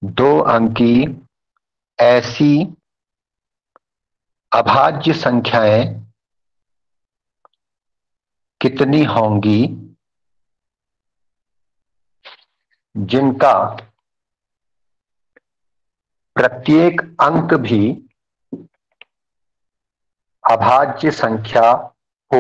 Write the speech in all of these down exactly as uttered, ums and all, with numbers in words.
दो अंकी ऐसी अभाज्य संख्याएं कितनी होंगी जिनका प्रत्येक अंक भी अभाज्य संख्या हो।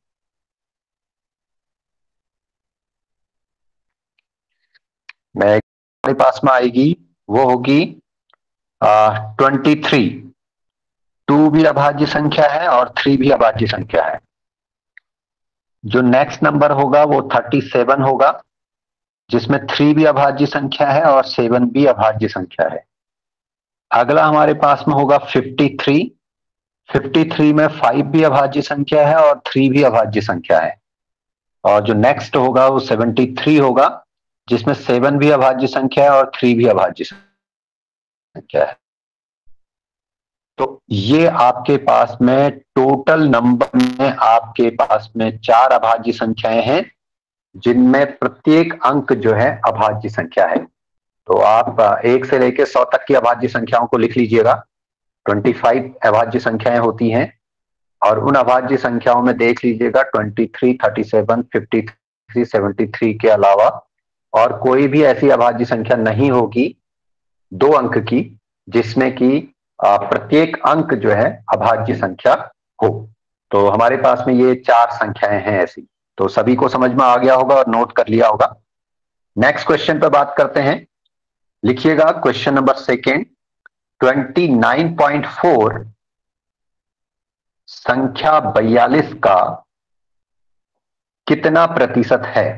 मैं हमारे पास में आएगी वो होगी ट्वेंटी थ्री। टू भी अभाज्य संख्या है और थ्री भी अभाज्य संख्या है। जो नेक्स्ट नंबर होगा वो थर्टी सेवन होगा, जिसमें थ्री भी अभाज्य संख्या है और सेवन भी अभाज्य संख्या है। अगला हमारे पास में होगा फिफ्टी थ्री। फिफ्टी थ्री में फाइव भी अभाज्य संख्या है और थ्री भी अभाज्य संख्या है। और जो नेक्स्ट होगा वो सेवेंटी थ्री होगा, जिसमें सेवन भी अभाज्य संख्या है और थ्री भी अभाज्य संख्या है। तो ये आपके पास में टोटल नंबर में आपके पास में चार अभाज्य संख्याएं हैं, जिनमें प्रत्येक अंक जो है अभाज्य संख्या है। तो आप एक से लेकर सौ तक की अभाज्य संख्याओं को लिख लीजिएगा। पच्चीस अभाज्य संख्याएं होती हैं और उन अभाज्य संख्याओं में देख लीजिएगा तेईस, सैंतीस, तिरेपन, तिहत्तर के अलावा और कोई भी ऐसी अभाज्य संख्या नहीं होगी दो अंक की जिसमें कि प्रत्येक अंक जो है अभाज्य संख्या हो। तो हमारे पास में ये चार संख्याएं हैं ऐसी। तो सभी को समझ में आ गया होगा और नोट कर लिया होगा। नेक्स्ट क्वेश्चन पर बात करते हैं। लिखिएगा question number second. Twenty nine point four संख्या बयालीस का कितना प्रतिशत है?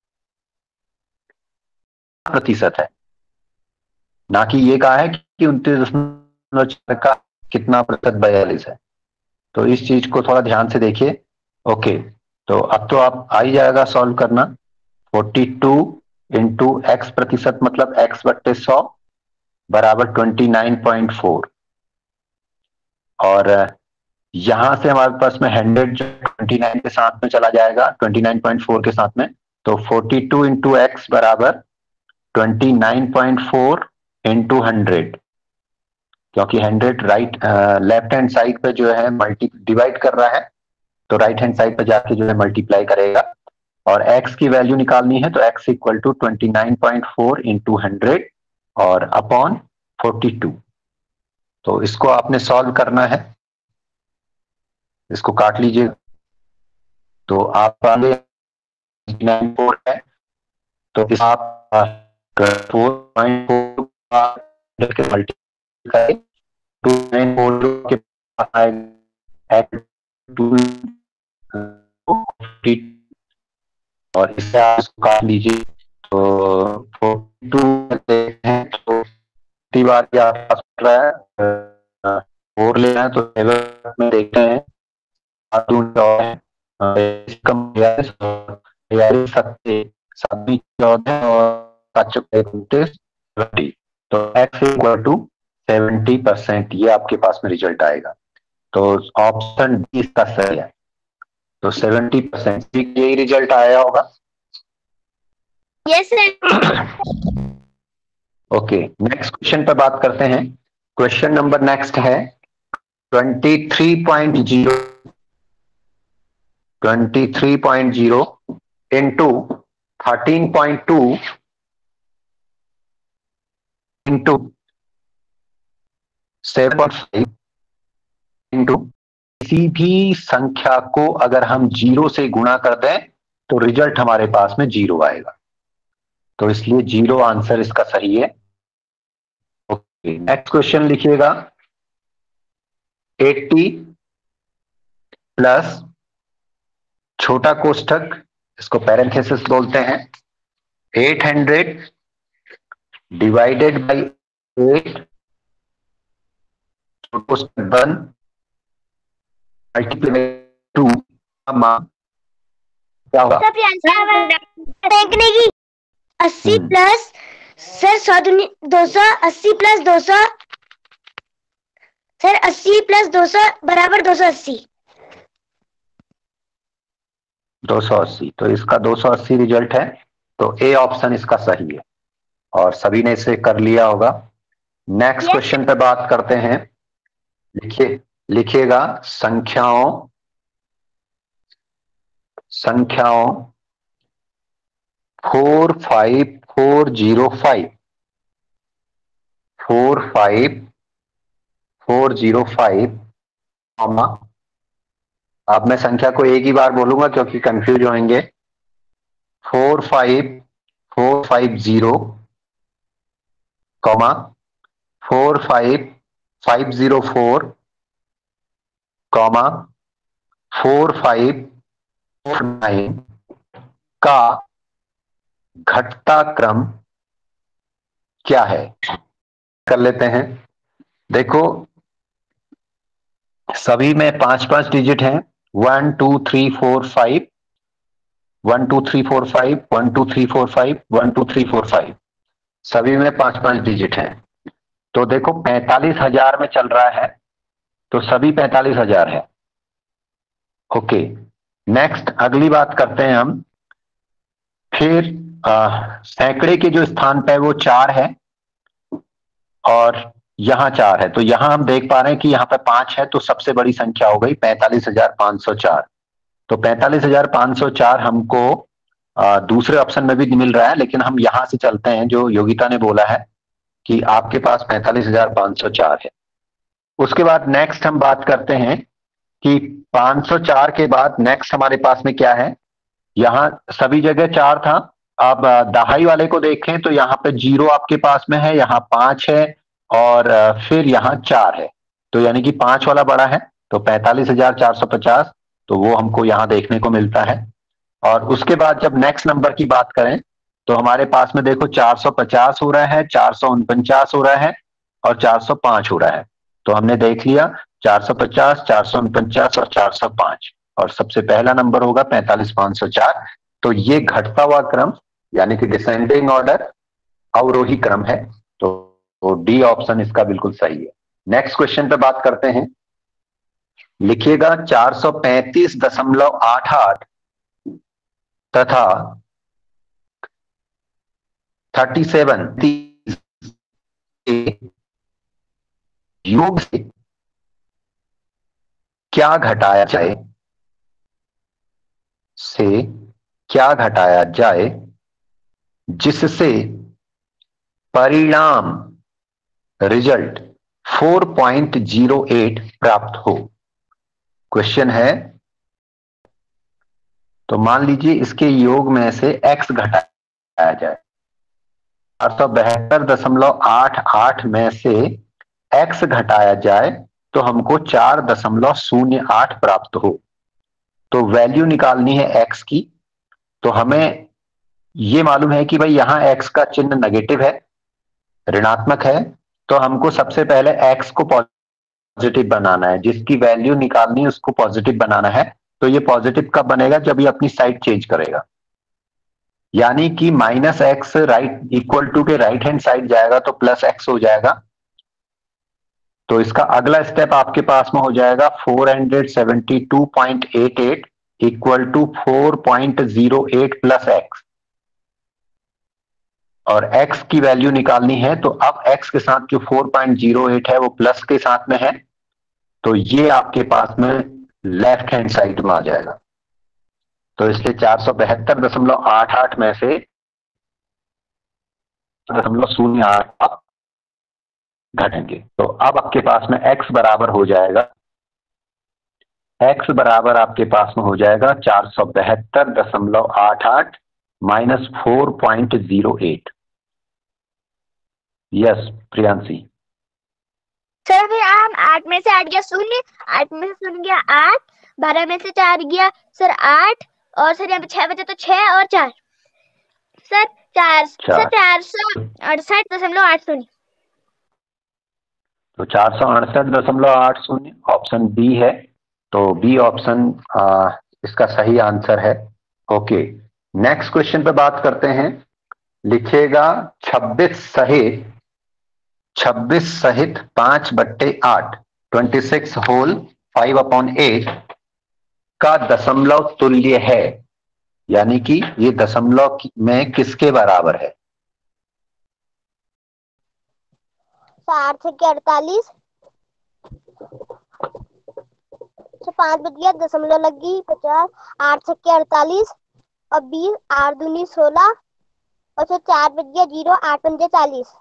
प्रतिशत है, ना कि ये कहा है कि उनतीस दशमलव चार का कितना प्रतिशत बयालीस है। तो इस चीज को थोड़ा ध्यान से देखिए। ओके, तो अब तो आप आ ही जाएगा सॉल्व करना। फोर्टी टू इंटू एक्स प्रतिशत मतलब एक्स बट्टे सौ बराबर ट्वेंटी नाइन पॉइंट फोर। और यहां से हमारे पास में हंड्रेड जो ट्वेंटी नाइन के साथ में चला जाएगा, ट्वेंटी नाइन पॉइंट फोर के साथ में। तो फोर्टी टू इंटू एक्स बराबर twenty nine point four into hundred, क्योंकि hundred right left hand side पे जो है मल्टी डिवाइड कर रहा है, तो राइट हैंड साइड पे जाके जो है मल्टीप्लाई करेगा। और x की वैल्यू निकालनी है तो x equal to twenty nine point four into hundred और अपॉन फोर्टी टू। तो इसको आपने सॉल्व करना है, इसको काट लीजिए। तो आप आगे नाइन फोर है तो इस आप फोर पॉइंट फोर के मल्टीप्लाई करें टू नाइन फोर के और इससे आप इसको काट लीजिए। तो फोर्टी टू हैं तो तीन बार के आसपास रहा है, फोर लेना है तो सेवन में देखते हैं चौदह और तो x equal to seventy percent ये आपके पास में रिजल्ट आएगा। तो ऑप्शन डी इसका सही है। तो सेवेंटी परसेंट यही रिजल्ट आया होगा। Yes sir. Okay, next question पर बात करते हैं। क्वेश्चन नंबर नेक्स्ट है twenty three point zero twenty three point zero into thirteen point two into seven point five into किसी भी संख्या को अगर हम जीरो से गुणा कर दें तो रिजल्ट हमारे पास में जीरो आएगा। तो इसलिए जीरो आंसर इसका सही है। ओके, नेक्स्ट क्वेश्चन लिखिएगा। एट्टी प्लस छोटा कोष्ठक, इसको पैरेंथेसिस बोलते हैं, eight hundred divided by eight कोष्ठक वन मल्टीप्लाई टू क्या होगा? देखने की अस्सी प्लस सर सौ दो सौ अस्सी प्लस दो सौ सर अस्सी प्लस दो सौ बराबर दो सौ अस्सी। दो सौ अस्सी, तो इसका दो सौ अस्सी रिजल्ट है। तो ए ऑप्शन इसका सही है। और सभी ने इसे कर लिया होगा। Next Yes. क्वेश्चन पे बात करते हैं। लिखिए लिखिएगा संख्याओं संख्याओं four five four zero five four five four zero five comma, अब मैं संख्या को एक ही बार बोलूंगा क्योंकि कंफ्यूज होंगे। Four five four five zero comma four five five zero four comma four five four nine का घटता क्रम क्या है? कर लेते हैं। देखो सभी में पांच पांच डिजिट हैं, one two three four five, one two three four five, one two three four five, one two three four five, सभी में पांच पांच डिजिट हैं। तो देखो पैंतालीस हजार में चल रहा है, तो सभी पैंतालीस हजार है। ओके, नेक्स्ट अगली बात करते हैं हम। फिर सैकड़े के जो स्थान पे है वो चार है और यहां चार है, तो यहां हम देख पा रहे हैं कि यहां पे पांच है, तो सबसे बड़ी संख्या हो गई पैंतालीस हजार पांच सौ चार। तो पैंतालीस हजार पांच सौ चार हमको आ, दूसरे ऑप्शन में भी मिल रहा है, लेकिन हम यहां से चलते हैं जो योगिता ने बोला है कि आपके पास पैंतालीस हजार पांच सौ चार है। उसके बाद नेक्स्ट हम बात करते हैं कि पांच सौ चार के बाद नेक्स्ट हमारे पास में क्या है। यहां सभी जगह चार था, अब दहाई वाले को देखें तो यहाँ पे जीरो आपके पास में है, यहाँ पांच है और फिर यहाँ चार है, तो यानी कि पांच वाला बड़ा है, तो पैंतालीस हजार चार सौ पचास, तो वो हमको यहाँ देखने को मिलता है। और उसके बाद जब नेक्स्ट नंबर की बात करें तो हमारे पास में देखो चार सौ पचास हो रहा है, चार सौ उनपचास हो रहा है और चार सौ पांच हो रहा है। तो हमने देख लिया चार सौ पचास, चार सौ उनपचास और चार सौ पांच, और सबसे पहला नंबर होगा पैंतालीस पांच सौ चार। तो ये घटता हुआ क्रम यानी कि डिसेंडिंग ऑर्डर, अवरोही क्रम है, तो डी ऑप्शन इसका बिल्कुल सही है। नेक्स्ट क्वेश्चन पे बात करते हैं। लिखिएगा चार सौ पैंतीस दशमलव आठ आठ तथा थर्टी सेवन योग से क्या घटाया जाए से क्या घटाया जाए जिससे परिणाम result four point zero eight प्राप्त हो। क्वेश्चन है, तो मान लीजिए इसके योग में से x घटाया जाए, चार सौ बहत्तर दशमलव आठ आठ में से x घटाया जाए तो हमको चार दशमलव शून्य आठ प्राप्त हो। तो वैल्यू निकालनी है x की। तो हमें ये मालूम है कि भाई यहां x का चिन्ह नेगेटिव है, ऋणात्मक है, तो हमको सबसे पहले x को पॉजिटिव बनाना है, जिसकी वैल्यू निकालनी है उसको पॉजिटिव बनाना है। तो ये पॉजिटिव कब बनेगा? जब ये अपनी साइड चेंज करेगा, यानी कि minus x right equal to के राइट हैंड साइड जाएगा तो प्लस एक्स हो जाएगा। तो इसका अगला स्टेप आपके पास में हो जाएगा four hundred seventy two point eight eight equal to four point zero eight plus x, और x की वैल्यू निकालनी है। तो अब x के साथ जो फोर पॉइंट जीरो एट है वो प्लस के साथ में है, तो ये आपके पास में लेफ्ट हैंड साइड में आ जाएगा। तो इसलिए चार सौ बहत्तर दशमलव आठ आठ में से दशमलव शून्य आठ घटेंगे। तो अब आपके पास में x बराबर हो जाएगा, x बराबर आपके पास में हो जाएगा चार सौ बहत्तर दशमलव आठ आठ minus four point zero eight. Yes Priyanshi. Sir फिर हम आठ में से आठ गया शून्य, आठ में से शून्य गया आठ, बारह में से चार गया सर आठ, और सर यहाँ पे छह बचे तो छह और चार सर चार सर चार सौ अड़सठ दशमलव आठ शून्य। तो चार सौ अड़सठ दशमलव आठ शून्य ऑप्शन बी है, तो बी ऑप्शन इसका सही आंसर है। ओके, नेक्स्ट क्वेश्चन पे बात करते हैं। लिखिएगा छब्बीस सहित छब्बीस सहित पांच बट्टे आठ twenty six whole five upon eight का दशमलव तुल्य है, यानी कि ये दशमलव में किसके बराबर है। आठ छक्के अड़तालीस, पांच बज गया, दशमलव लग गई, पचास, आठ छक्के अड़तालीस और बीस, आठ दूनी सोलह और फिर चार बज गया जीरो, आठ पंजे चालीस।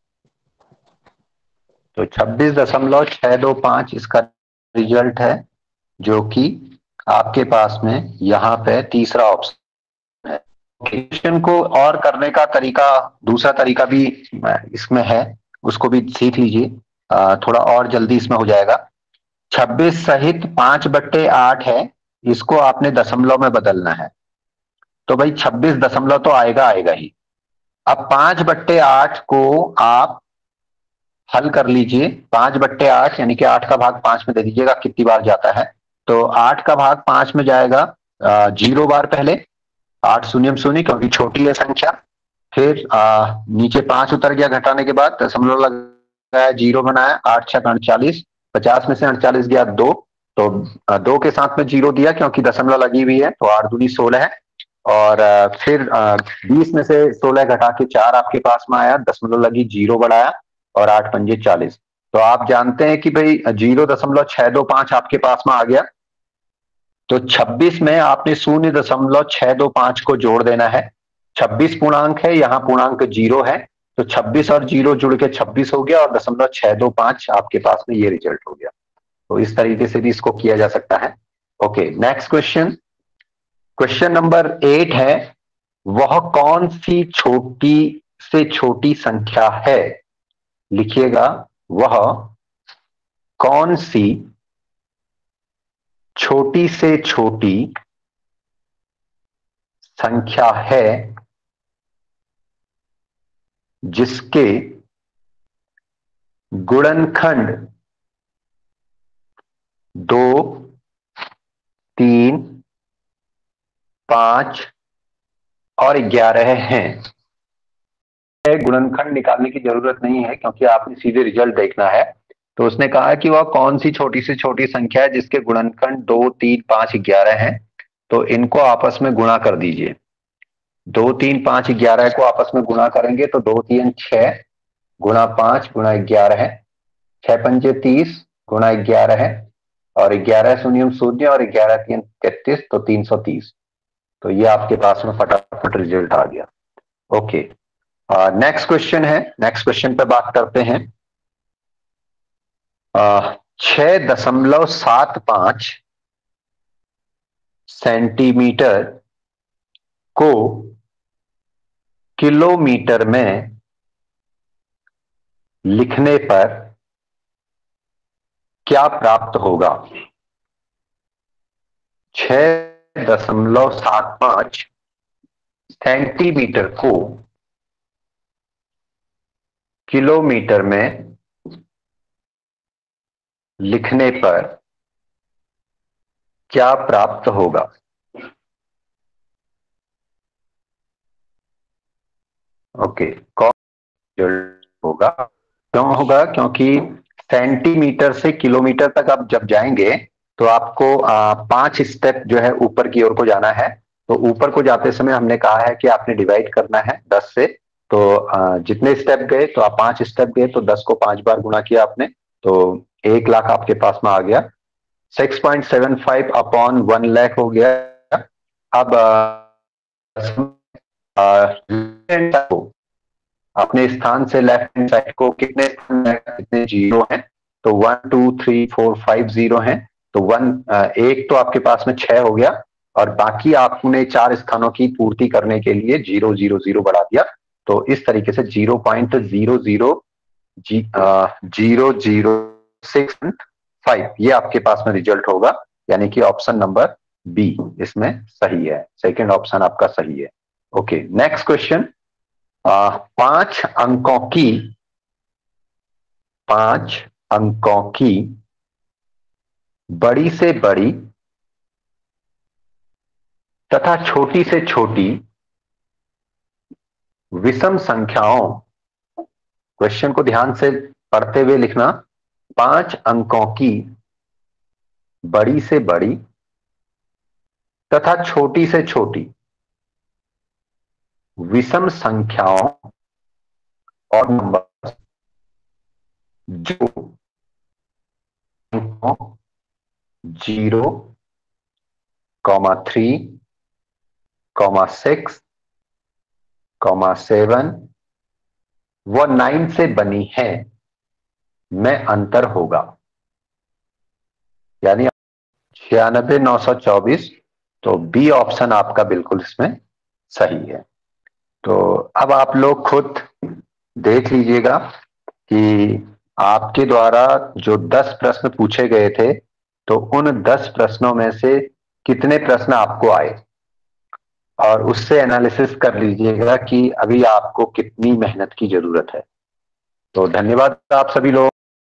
तो छब्बीस दशमलव छह दो पांच इसका रिजल्ट है, जो कि आपके पास में यहाँ पे तीसरा ऑप्शन है। क्वेश्चन को और करने का तरीका, दूसरा तरीका भी इसमें है, उसको भी सीख लीजिए, थोड़ा और जल्दी इसमें हो जाएगा। छब्बीस सहित पांच बट्टे आठ है, इसको आपने दशमलव में बदलना है। तो भाई छब्बीस दशमलव तो आएगा आएगा ही। अब पांच बट्टे आठ को आप हल कर लीजिए। पांच बट्टे आठ यानी कि आठ का भाग पांच में दे दीजिएगा, कितनी बार जाता है। तो आठ का भाग पांच में जाएगा जीरो बार पहले, आठ शून्य शून्य क्योंकि छोटी है संख्या। फिर आ, नीचे पांच उतर गया, घटाने के बाद दशमलव लगाया, जीरो बनाया, आठ छह अड़चालीस, पचास में से अड़चालीस गया दो, तो आ, दो के साथ में जीरो दिया क्योंकि दशमलव लगी हुई है, तो आठ दूनी सोलह है। और आ, फिर बीस में से सोलह घटा के चार आपके पास में आया, दशमलव लगी, जीरो बढ़ाया और आठ पंजे चालीस। तो आप जानते हैं कि भाई जीरो दशमलव छह दो पांच आपके पास में आ गया। तो छब्बीस में आपने शून्य दशमलव छह दो पांच को जोड़ देना है। छब्बीस पूर्णांक है, यहाँ पूर्णांक जीरो है, तो छब्बीस और जीरो जुड़ के छब्बीस हो गया और दशमलव छह दो पांच आपके पास में ये रिजल्ट हो गया। तो इस तरीके से भी इसको किया जा सकता है। Okay, next question, question number eight है, वह कौन सी छोटी से छोटी संख्या है। लिखिएगा, वह कौन सी छोटी से छोटी संख्या है जिसके गुणनखंड दो, तीन, पांच और ग्यारह हैं। गुणनखंड निकालने की जरूरत नहीं है क्योंकि आपने सीधे रिजल्ट देखना है। तो उसने कहा कि वह कौन सी छोटी से छोटी संख्या है जिसके गुणनखंड दो, तीन, पांच, ग्यारह है। तो इनको आपस में गुणा कर दीजिए। दो, तीन, पांच, ग्यारह को आपस में गुणा करेंगे तो दो तीन छह गुणा पांच गुणा ग्यारह है, छह पंजे तीस गुणा ग्यारह है और ग्यारह शून्य शून्य और ग्यारह तीन तैतीस, तो तीन सौ तीस। तो ये आपके पास में फटाफट रिजल्ट आ गया। ओके, नेक्स्ट क्वेश्चन है, नेक्स्ट क्वेश्चन पे बात करते हैं। छह दशमलव सात पांच सेंटीमीटर को किलोमीटर में लिखने पर क्या प्राप्त होगा। छह दशमलव सात पांच सेंटीमीटर को किलोमीटर में लिखने पर क्या प्राप्त होगा। ओके, कौन होगा, क्यों होगा, क्योंकि सेंटीमीटर से किलोमीटर तक आप जब जाएंगे तो आपको आ, पांच स्टेप जो है ऊपर की ओर को जाना है। तो ऊपर को जाते समय हमने कहा है कि आपने डिवाइड करना है दस से। तो आ, जितने स्टेप गए, तो आप पांच स्टेप गए तो दस को पांच बार गुणा किया आपने, तो एक लाख आपके पास में आ गया। Six point seven five upon one lakh हो गया। अब अपने स्थान से लेफ्ट हैंड साइड को कितने कितने जीरो हैं, तो one two three four five zero हैं। तो वन एक तो आपके पास में छह हो गया और बाकी आपने चार स्थानों की पूर्ति करने के लिए जीरो जीरो जीरो बढ़ा दिया। तो इस तरीके से zero point zero zero zero zero six five ये आपके पास में रिजल्ट होगा, यानी कि ऑप्शन नंबर बी इसमें सही है। सेकेंड ऑप्शन आपका सही है। ओके, नेक्स्ट क्वेश्चन, पांच अंकों की पांच अंकों की बड़ी से बड़ी तथा छोटी से छोटी विषम संख्याओं, क्वेश्चन को ध्यान से पढ़ते हुए लिखना, पांच अंकों की बड़ी से बड़ी तथा छोटी से छोटी विषम संख्याओं और number zero comma three comma six comma seven वो नाइन से बनी है में अंतर होगा, यानी छियानबे नौ सौ चौबीस। तो बी ऑप्शन आपका बिल्कुल इसमें सही है। तो अब आप लोग खुद देख लीजिएगा कि आपके द्वारा जो दस प्रश्न पूछे गए थे, तो उन दस प्रश्नों में से कितने प्रश्न आपको आए, और उससे एनालिसिस कर लीजिएगा कि अभी आपको कितनी मेहनत की जरूरत है। तो धन्यवाद आप सभी लोग।